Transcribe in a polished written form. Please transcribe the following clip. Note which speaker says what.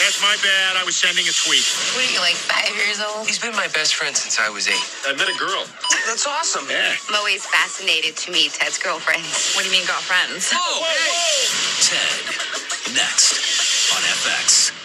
Speaker 1: That's my bad. I was sending a tweet.
Speaker 2: What are you, like 5 years old?
Speaker 3: He's been my best friend since I was 8.
Speaker 1: I met a girl.
Speaker 3: That's awesome.
Speaker 1: Yeah.
Speaker 2: I'm always fascinated to meet Ted's girlfriends.
Speaker 4: What do you mean girlfriends?
Speaker 3: Oh, hey!
Speaker 5: Ted, next on FX.